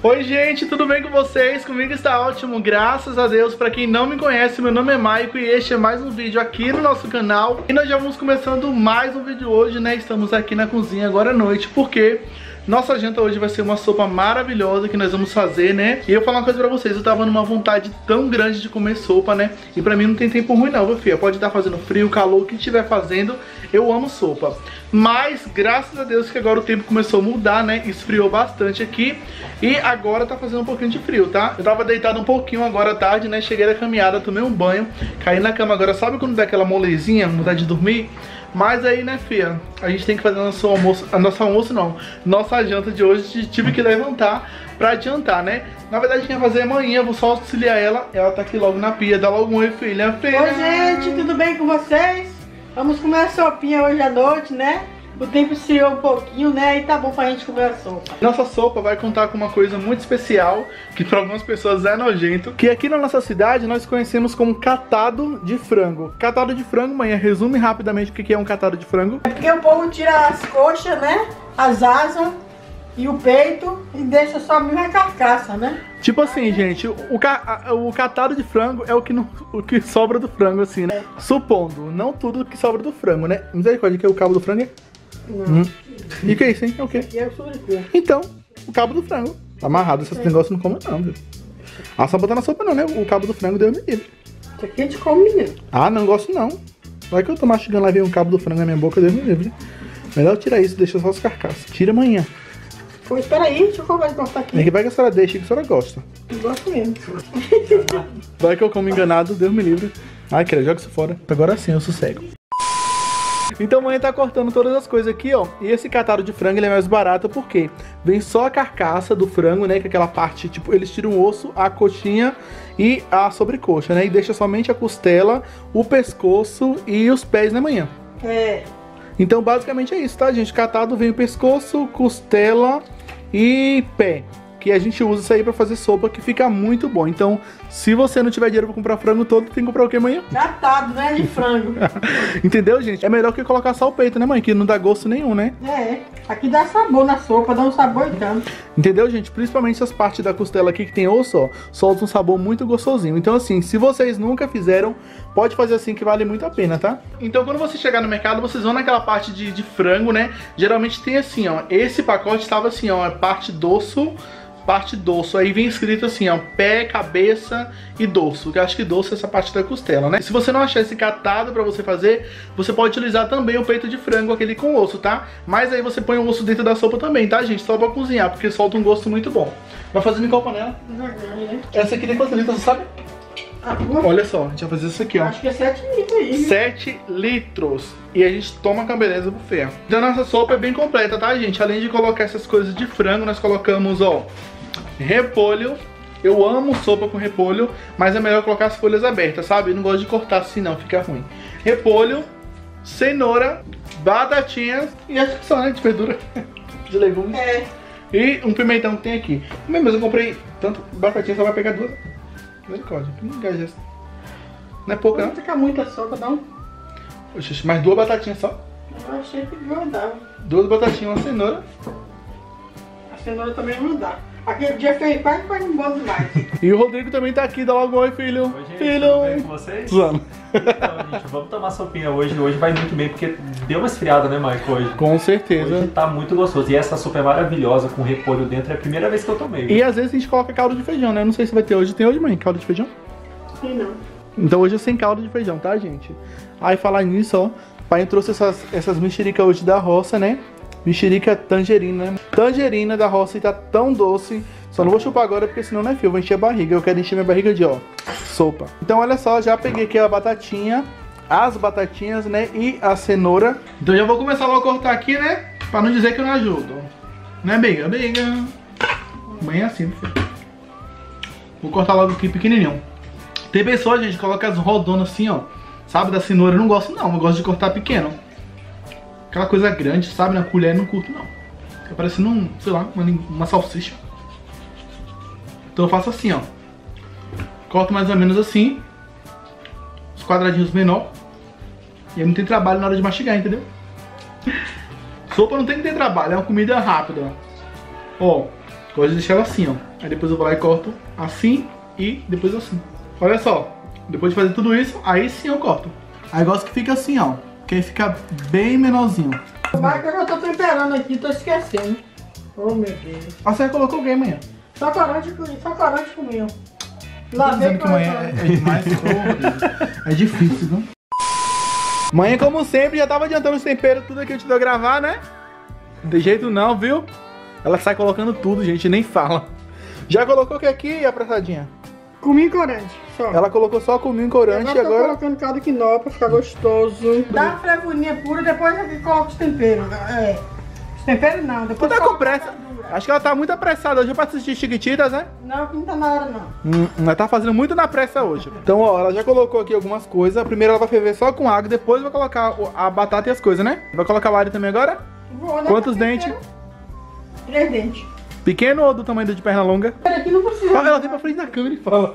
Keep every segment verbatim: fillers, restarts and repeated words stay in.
Oi gente, tudo bem com vocês? Comigo está ótimo, graças a Deus. Pra quem não me conhece, meu nome é Maico e este é mais um vídeo aqui no nosso canal. E nós já vamos começando mais um vídeo hoje, né? Estamos aqui na cozinha agora à noite, porque nossa janta hoje vai ser uma sopa maravilhosa que nós vamos fazer, né? E eu vou falar uma coisa pra vocês, eu tava numa vontade tão grande de comer sopa, né? E pra mim não tem tempo ruim não, viu, filha? Pode estar fazendo frio, calor, o que estiver fazendo, eu amo sopa. Mas, graças a Deus que agora o tempo começou a mudar, né? Esfriou bastante aqui e agora tá fazendo um pouquinho de frio, tá? Eu tava deitado um pouquinho agora à tarde, né? Cheguei da caminhada, tomei um banho, caí na cama agora. Sabe quando dá aquela molezinha, vontade de dormir? Mas aí, né, filha, a gente tem que fazer nosso almoço, a nosso almoço não, nossa janta de hoje, tive que levantar pra adiantar, né? Na verdade, a gente vai fazer amanhã, vou só auxiliar ela, ela tá aqui logo na pia, dá logo um oi, filha. filha. Oi, gente, tudo bem com vocês? Vamos comer a sopinha hoje à noite, né? O tempo esfriou um pouquinho, né? E tá bom pra gente comer a sopa. Nossa sopa vai contar com uma coisa muito especial, que para algumas pessoas é nojento, que aqui na nossa cidade nós conhecemos como catado de frango. Catado de frango, mãe, resume rapidamente o que é um catado de frango. É porque o povo tira as coxas, né? As asas e o peito e deixa só mesmo a carcaça, né? Tipo assim, gente, o, ca o catado de frango é o que, não, o que sobra do frango, assim, né? Supondo, não tudo que sobra do frango, né? Misericórdia, que é o cabo do frango? Não. Hum. E o que é isso, hein? É o quê? Aqui é o sobrecoxa. Então, o cabo do frango. Tá amarrado, esse negócio não come não, viu? Ah, só botar na sopa não, né? O cabo do frango deu me livre. Isso aqui a gente come, menino. Ah, não gosto não. Vai que eu tô mastigando lá e vem um cabo do frango na minha boca, Deus me livre. Melhor tirar isso, deixa só os carcaças. Tira amanhã. Pô, espera aí, deixa eu cortar aqui. É que vai que a senhora deixa, que a senhora gosta. Eu gosto mesmo. Vai que eu como enganado, Deus me livre. Ai, querida, joga isso fora. Agora sim eu sossego. Então a mãe tá cortando todas as coisas aqui, ó. E esse catado de frango ele é mais barato porque vem só a carcaça do frango, né? Que é aquela parte, tipo, eles tiram o osso, a coxinha e a sobrecoxa, né? E deixa somente a costela, o pescoço e os pés na manhã. É. Então basicamente é isso, tá, gente? Catado vem o pescoço, costela e pé. Que a gente usa isso aí pra fazer sopa, que fica muito bom. Então, se você não tiver dinheiro pra comprar frango todo, tem que comprar o que amanhã? Catado, né? De frango. Entendeu, gente? É melhor que colocar só o peito, né, mãe? Que não dá gosto nenhum, né? É. Aqui dá sabor na sopa, dá um sabor e tanto. Entendeu, gente? Principalmente essas partes da costela aqui que tem osso, ó, solta um sabor muito gostosinho. Então, assim, se vocês nunca fizeram, pode fazer assim que vale muito a pena, tá? Então, quando você chegar no mercado, vocês vão naquela parte de, de frango, né? Geralmente tem assim, ó. Esse pacote estava assim, ó, parte dorso, parte dorso, aí vem escrito assim, ó, pé, cabeça e dorso, que eu acho que dorso é essa parte da costela, né? Se você não achar esse catado pra você fazer, você pode utilizar também o peito de frango, aquele com osso, tá? Mas aí você põe o osso dentro da sopa também, tá, gente? Só pra cozinhar, porque solta um gosto muito bom. Vai fazendo em qual panela? Essa aqui tem quantos litros, você sabe? Ah, olha só, a gente vai fazer isso aqui, ó. Acho que é sete litros aí. sete litros. E a gente toma com a beleza do buffet. Então a nossa sopa é bem completa, tá, gente? Além de colocar essas coisas de frango, nós colocamos, ó, repolho. Eu amo sopa com repolho, mas é melhor colocar as folhas abertas, sabe? Eu não gosto de cortar assim não, fica ruim. Repolho, cenoura, batatinhas e acho que só, né, de verdura, de legumes. É. E um pimentão que tem aqui. Mas eu comprei tanto batatinha, só vai pegar duas. Misericórdia, que engajei. Não é pouca, não? Fica muita sopa, não. Oxe, mas duas batatinhas só? Eu achei que não dava. Duas batatinhas, uma cenoura. A cenoura também não dá. Aquele dia fez quase foi embora demais. E o Rodrigo também tá aqui, dá logo um oi, filho. Oi, gente, filho. tudo bem com vocês? Suzano. Então, gente, vamos tomar sopinha hoje. Hoje vai muito bem, porque deu uma esfriada, né, Mike, hoje? Com certeza. Hoje tá muito gostoso. E essa sopa é maravilhosa, com repolho dentro. É a primeira vez que eu tomei. E às vezes a gente coloca caldo de feijão, né? Não sei se vai ter hoje. Tem hoje, mãe, caldo de feijão? Sim, não. Então hoje é sem caldo de feijão, tá, gente? Aí falar nisso, ó, o pai trouxe essas, essas mexericas hoje da roça, né? Mexerica tangerina, né? Tangerina da roça e tá tão doce. Só não vou chupar agora porque senão não é fio, eu vou encher a barriga. Eu quero encher minha barriga de, ó, sopa. Então olha só, já peguei aqui a batatinha, as batatinhas, né, e a cenoura. Então já vou começar logo a cortar aqui, né, pra não dizer que eu não ajudo. Né, amiga? Amiga. Bem assim, filho. Vou cortar logo aqui pequenininho. Tem pessoas, gente, que coloca as rodonas assim, ó, sabe, da cenoura. Eu não gosto não, eu gosto de cortar pequeno. Aquela coisa grande, sabe, na colher, eu não curto não. Fica parecendo um, sei lá, uma, uma salsicha. Então eu faço assim, ó. Corto mais ou menos assim. Os quadradinhos menor. E aí não tem trabalho na hora de mastigar, entendeu? Sopa não tem que ter trabalho, é uma comida rápida. Ó, Gosto de deixar ela assim, ó. Aí depois eu vou lá e corto assim e depois assim. Olha só, depois de fazer tudo isso, aí sim eu corto. Aí gosto que fica assim, ó. Que aí fica bem menorzinho. Mas que eu já tô temperando aqui, tô esquecendo. Oh, meu Deus. Ah, você já colocou o que amanhã? Só corante, só corante comigo. Tô dizendo que amanhã é, é demais. Oh, é difícil, viu? Manhã, como sempre, já tava adiantando os temperos, tudo aqui eu te dou gravar, né? Não tem jeito não, viu? Ela sai colocando tudo, gente, nem fala. Já colocou o que aqui, apressadinha? Cominho e corante, só. Ela colocou só cominho e corante agora e agora... tô colocando caldo quinó pra ficar gostoso. Dá uma frevoninha pura, depois aqui coloca os temperos. É. Os temperos não, depois Tu tá com pressa? Acho que ela tá muito apressada hoje pra assistir Chiquititas, né? Não, que não tá na hora não. Hum, ela tá fazendo muito na pressa hoje. Então, ó, ela já colocou aqui algumas coisas. Primeiro ela vai ferver só com água, depois vai colocar a batata e as coisas, né? Vai colocar o alho também agora? Vou, né? Quantos dentes? Três dentes. Pequeno ou do tamanho do de perna longa? Aqui não precisa. Ah, ela vem pra frente da câmera e fala.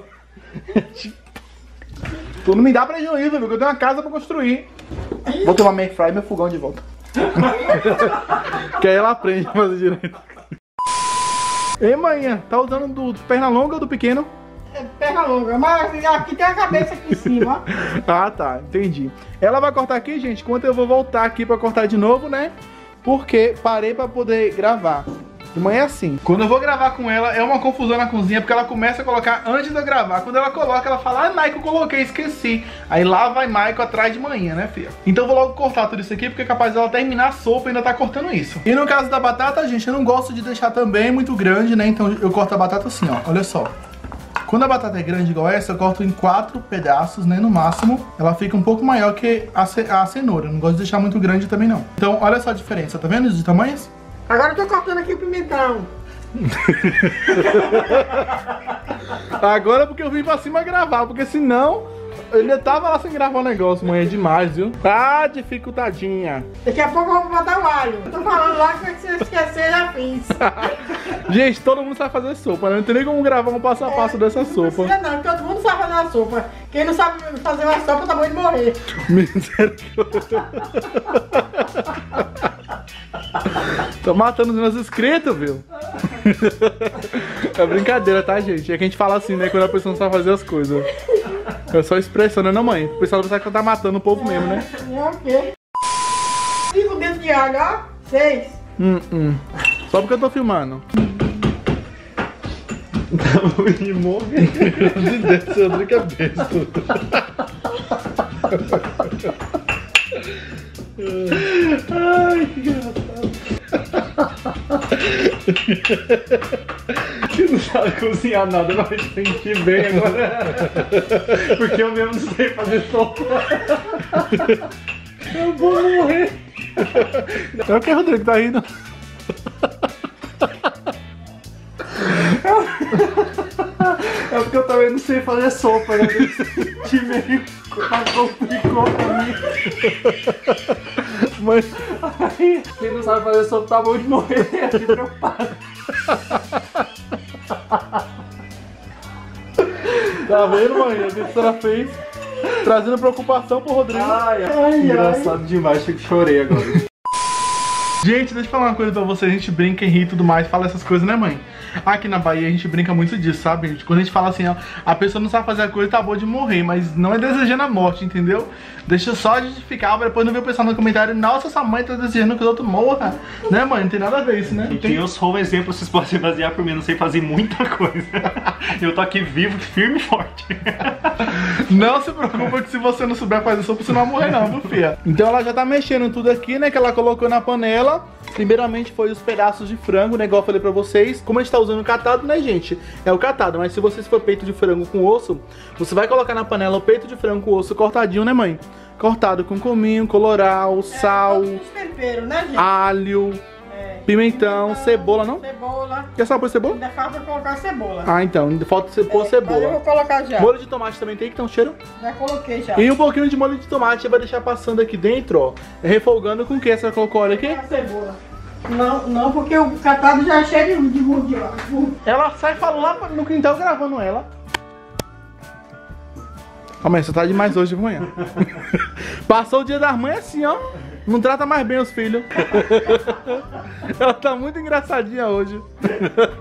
Tu não me dá prejuízo, viu? Que eu tenho uma casa pra construir. Vou tomar meu fry e meu fogão de volta. Que aí ela aprende a fazer direito. Ei, manhã, tá usando do, do perna longa ou do pequeno? É perna longa, mas aqui tem a cabeça aqui em cima, ó. Ah, tá, entendi. Ela vai cortar aqui, gente, enquanto eu vou voltar aqui pra cortar de novo, né? Porque parei pra poder gravar. De manhã é assim. Quando eu vou gravar com ela, é uma confusão na cozinha, porque ela começa a colocar antes de eu gravar. Quando ela coloca, ela fala, ah, Maico, eu coloquei, esqueci. Aí lá vai Maico atrás de manhã, né, filha? Então eu vou logo cortar tudo isso aqui, porque é capaz dela terminar a sopa e ainda tá cortando isso. E no caso da batata, gente, eu não gosto de deixar também muito grande, né? Então eu corto a batata assim, ó, olha só. Quando a batata é grande igual essa, eu corto em quatro pedaços, né, no máximo. Ela fica um pouco maior que a, ce a cenoura. Eu não gosto de deixar muito grande também, não. Então, olha só a diferença, tá vendo de tamanhos? Agora eu tô cortando aqui o pimentão. Agora porque eu vim pra cima gravar, porque senão ele tava lá sem gravar o negócio, mãe, é demais, viu? Tá dificultadinha. Daqui a pouco eu vou botar o alho. Eu tô falando lá que se eu esquecer, já fiz. Gente, todo mundo sabe fazer sopa, né? Não tem nem como gravar um passo a passo é, dessa não sopa. Não, não, todo mundo sabe fazer uma sopa. Quem não sabe fazer uma sopa tá bom de morrer. Misericórdia. Tô matando os meus inscritos, viu? É brincadeira, tá, gente? É que a gente fala assim, né? Quando a pessoa não sabe fazer as coisas. É só expressão, né, não, mãe? O pessoal pensa que tá matando o povo mesmo, né? É o quê? Cinco dedos de alho, ó. Seis. Hum, hum. Só porque eu tô filmando. Tá muito morrer. Desceu de cabeça. Ai, que engraçado. Você não sabe cozinhar nada, vai sentir bem agora. Porque eu mesmo não sei fazer sopa. Eu vou morrer. É o que, Rodrigo? Tá rindo? É porque eu também não sei fazer sopa, né? Que meio complicou pra mim. Mas... Aí, quem não sabe fazer sopa tá bom de morrer, eu fico preocupado. Tá vendo, mãe? O que a senhora fez? Trazendo preocupação pro Rodrigo. Ai, ai, engraçado ai. demais, achei que chorei agora. Gente, deixa eu falar uma coisa pra vocês, a gente brinca e ri e tudo mais, fala essas coisas, né, mãe? Aqui na Bahia a gente brinca muito disso, sabe, gente? Quando a gente fala assim, ó, a pessoa não sabe fazer a coisa, tá boa de morrer, mas não é desejando a morte, entendeu? Deixa só a gente ficar, pra depois não ver o pessoal no comentário, nossa, sua mãe tá desejando que os outros morram. Né, mãe? Não tem nada a ver isso, né? E tem... que eu sou um exemplo, vocês podem se basear por mim, não sei fazer muita coisa. Eu tô aqui vivo, firme e forte. Não se preocupa que se você não souber fazer sopa, você não vai morrer não, viu, filha? Então ela já tá mexendo tudo aqui, né, que ela colocou na panela. Primeiramente foi os pedaços de frango, né, igual eu falei pra vocês. Como a gente tá usando o catado, né, gente? É o catado, mas se você for peito de frango com osso, você vai colocar na panela o peito de frango com osso cortadinho, né, mãe? Cortado com cominho, colorau, sal, é, tempero, né, gente? alho, é, pimentão, pimentão, cebola, não? Cebola. Quer só pôr cebola? Ainda falta colocar cebola. Ah, então, ainda falta pôr é, cebola. Mas eu vou colocar já. Molho de tomate também tem que ter um cheiro? Já coloquei já. E um pouquinho de molho de tomate vai deixar passando aqui dentro, ó. Refogando com o que? Você colocou óleo aqui? A cebola. Não, não, porque o catado já é cheio de gordura. Ela sai e fala lá no quintal gravando ela. Ó, mãe, você tá demais hoje de manhã. Passou o dia das mães assim, ó. Não trata mais bem os filhos. Ela tá muito engraçadinha hoje.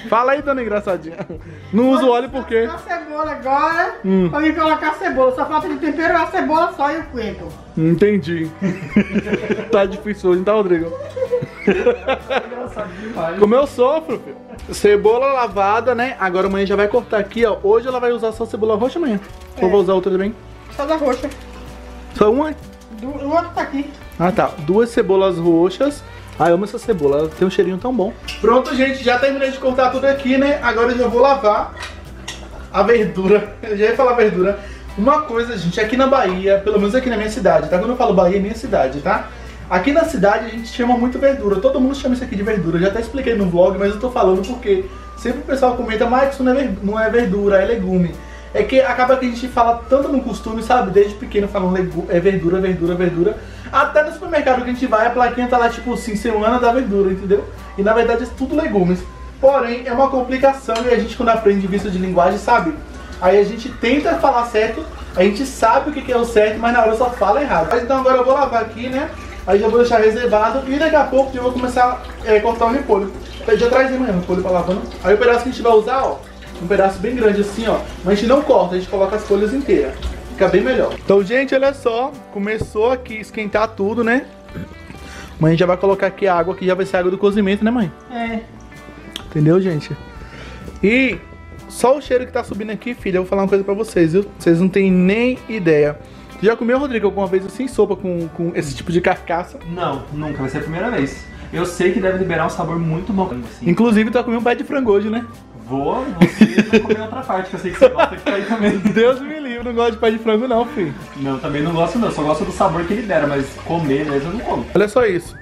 Fala aí, dona engraçadinha. Não usa o óleo por quê? A cebola agora, Hum. pra mim colocar a cebola. Só falta de tempero a cebola só e o coentro. Entendi. Tá difícil hoje, não tá, Rodrigo? Engraçado demais. Como eu sofro, filho. Cebola lavada, né? Agora amanhã já vai cortar aqui, ó. Hoje ela vai usar só cebola roxa amanhã. É. Ou vou usar outra também? Só da roxa. Só uma? Du o outro tá aqui. Ah, tá. Duas cebolas roxas. Ah, eu amo essa cebola, ela tem um cheirinho tão bom. Pronto, gente, já terminei de cortar tudo aqui, né? Agora eu já vou lavar a verdura. Eu já ia falar verdura. Uma coisa, gente, aqui na Bahia, pelo menos aqui na minha cidade, tá? Quando eu falo Bahia, é minha cidade, tá? Aqui na cidade a gente chama muito verdura. Todo mundo chama isso aqui de verdura. Eu já até expliquei no vlog, mas eu tô falando porque sempre o pessoal comenta, mas isso não é, ver... não é verdura, é legume. É que acaba que a gente fala tanto no costume, sabe? Desde pequeno falando legu... é verdura, verdura, verdura. Até no supermercado que a gente vai, a plaquinha tá lá tipo assim, semana da verdura, entendeu? E na verdade é tudo legumes. Porém, é uma complicação e a gente quando aprende visto de linguagem, sabe? Aí a gente tenta falar certo, a gente sabe o que é o certo, mas na hora só fala errado. Mas então agora eu vou lavar aqui, né? Aí já vou deixar reservado e daqui a pouco eu vou começar a é, cortar o repolho. Eu já traz amanhã o repolho pra lavando. Aí o pedaço que a gente vai usar, ó, um pedaço bem grande assim, ó. Mas a gente não corta, a gente coloca as folhas inteiras. Fica bem melhor. Então, gente, olha só. Começou aqui a esquentar tudo, né? Mãe já vai colocar aqui a água, que já vai ser a água do cozimento, né, mãe? É. Entendeu, gente? E só o cheiro que tá subindo aqui, filha, eu vou falar uma coisa pra vocês, viu? Vocês não têm nem ideia. Já comeu, Rodrigo, alguma vez assim, sopa com, com esse tipo de carcaça? Não, nunca, vai ser a primeira vez. Eu sei que deve liberar um sabor muito bom. Assim. Inclusive, tu vai comer um pé de frango hoje, né? Vou, você vai comer outra parte, que eu sei que você gosta que tá aí também. Deus me livre, não gosto de pé de frango não, filho. Não, também não gosto não, só gosto do sabor que ele libera, mas comer mesmo eu não como. Olha só isso.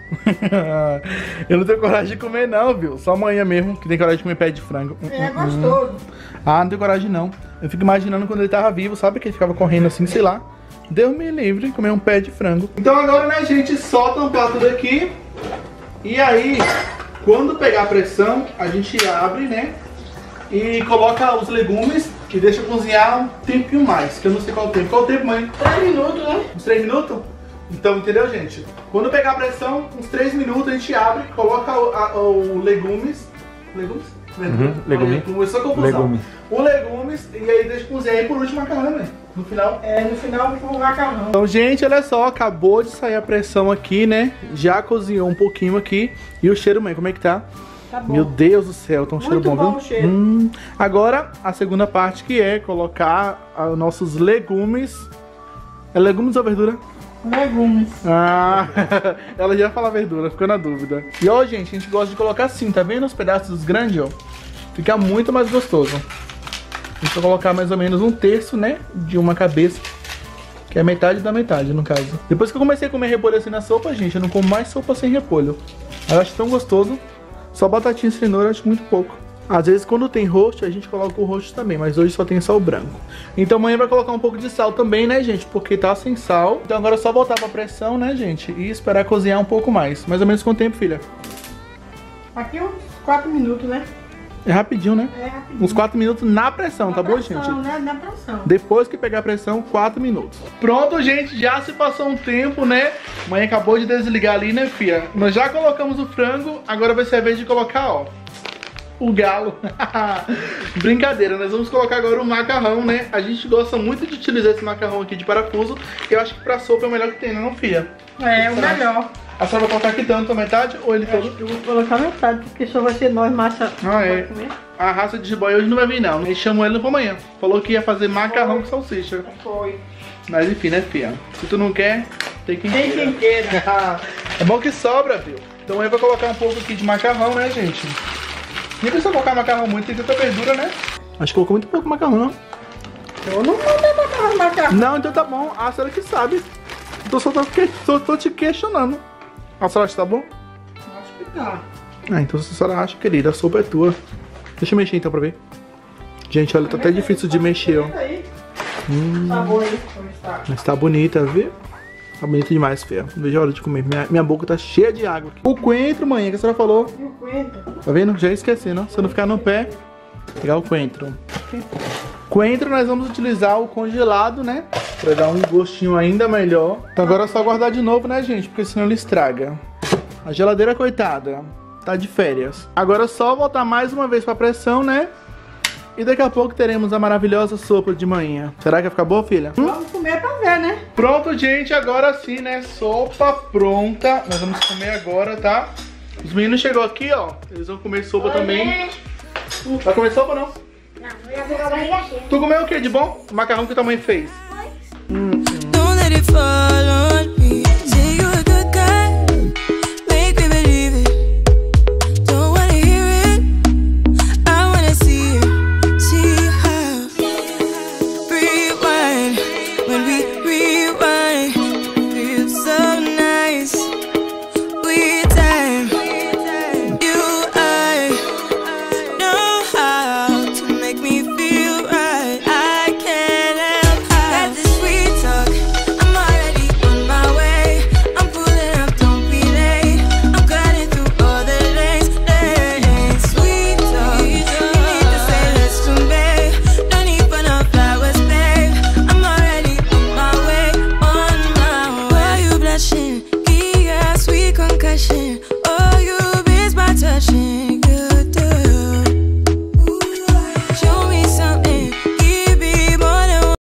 Eu não tenho coragem de comer não, viu? Só amanhã mesmo que tem coragem de comer pé de frango. É gostoso. Ah, não tenho coragem não. Eu fico imaginando quando ele tava vivo, sabe? Que ele ficava correndo assim, sei lá. Deus me livre, comer um pé de frango. Então agora, né, gente, só tampar tudo aqui. E aí, quando pegar a pressão, a gente abre, né? E coloca os legumes e deixa cozinhar um tempinho mais, que eu não sei qual o tempo. Qual o tempo, mãe? Três minutos, né? Uns três minutos? Então, entendeu, gente? Quando pegar a pressão, uns três minutos a gente abre, coloca o, a, o legumes. Legumes? Uhum, legume. Começou a confusão. Legume. O legumes e aí deixa cozinhar e por último o macarrão, né? No final. É, no final fica o macarrão. Então, gente, olha só, acabou de sair a pressão aqui, né? Já cozinhou um pouquinho aqui. E o cheiro, mãe, como é que tá? Tá bom. Meu Deus do céu, tá um cheiro Muito bom, bom viu? o cheiro. Hum. Agora, a segunda parte que é colocar os nossos legumes. É legumes ou verdura? Legumes. Ah, ela já fala verdura, ficou na dúvida. E ó, gente, a gente gosta de colocar assim, tá vendo os pedaços grandes, ó? Fica muito mais gostoso. A gente vai colocar mais ou menos um terço, né, de uma cabeça. Que é metade da metade, no caso. Depois que eu comecei a comer repolho assim na sopa, gente, eu não como mais sopa sem repolho. Eu acho tão gostoso. Só batatinha e cenoura eu acho muito pouco. Às vezes quando tem roxo, a gente coloca o roxo também, mas hoje só tem só o branco. Então amanhã vai colocar um pouco de sal também, né, gente? Porque tá sem sal. Então agora é só voltar pra pressão, né, gente? E esperar cozinhar um pouco mais. Mais ou menos quanto tempo, filha? Aqui uns quatro minutos, né? É rapidinho, né? É rapidinho. Uns quatro minutos na pressão, Na tá bom, pressão, gente? né? Na pressão. Depois que pegar a pressão, quatro minutos. Pronto, gente, já se passou um tempo, né? Mãe acabou de desligar ali, né, fia? Nós já colocamos o frango, agora vai ser a vez de colocar, ó, o galo. Brincadeira, nós vamos colocar agora o macarrão, né? A gente gosta muito de utilizar esse macarrão aqui de parafuso. Eu acho que pra sopa é o melhor que tem, não, fia? É, o melhor. A senhora vai colocar aqui tanto, a metade ou ele todo? Eu vou colocar metade, porque só vai ser nós, massa. Ah, é. A raça de jiboia hoje não vai vir, não. A gente chamou ele pra amanhã. Falou que ia fazer macarrão com salsicha. Foi. Mas enfim, né, fia? Se tu não quer, tem quem Tem queira. quem queira. É bom que sobra, viu? Então aí eu vou colocar um pouco aqui de macarrão, né, gente? Nem precisa colocar macarrão muito, tem tanta verdura, né? Acho que colocou muito pouco macarrão, não? Eu não mandei macarrão, macarrão. Não, então tá bom. A senhora que sabe. Tô só tô, que... tô, tô te questionando. A senhora acha que tá bom? Acho que tá. Ah, então se a senhora acha, querida, a sopa é tua. Deixa eu mexer então pra ver. Gente, olha, tá até difícil de mexer, ó. Hum, Sabor aí, como está. mas tá bonita, viu? Tá bonita demais, feia. Não vejo a hora de comer. Minha, minha boca tá cheia de água aqui. O coentro, mãe, que a senhora falou. E o coentro? Tá vendo? Já esqueci, não? Se eu não ficar no pé, pegar o coentro. Coentro nós vamos utilizar o congelado, né? Pra dar um gostinho ainda melhor. Então agora é só guardar de novo, né, gente? Porque senão ele estraga. A geladeira, coitada. tá de férias. Agora é só voltar mais uma vez pra pressão, né? E daqui a pouco teremos a maravilhosa sopa de manhã. Será que vai ficar boa, filha? Hum? Vamos comer pra ver, né? Pronto, gente, agora sim, né? Sopa pronta. Nós vamos comer agora, tá? Os meninos chegou aqui, ó. Eles vão comer sopa Oi, também. gente. Vai comer sopa ou não? Não, eu já vou com a barriga cheia. Tu comeu o que de bom? O macarrão que tua mãe fez. Hum. Don't let it fall on me. Say you're a good guy, make me believe it. Don't wanna hear it, I wanna see it. See how rewind, when we rewind, feels so nice. We time, you I know how to make me feel right. I can't help how this sweet talk. I'm already on my way. I'm pulling up, don't be late. I'm cutting through all the lanes, lanes. Sweet talk, you need to say let's convey. No need for no flowers, babe. I'm already on my way, on my way. Why you blushing? Yeah, sweet concussion. Oh, you miss my touching.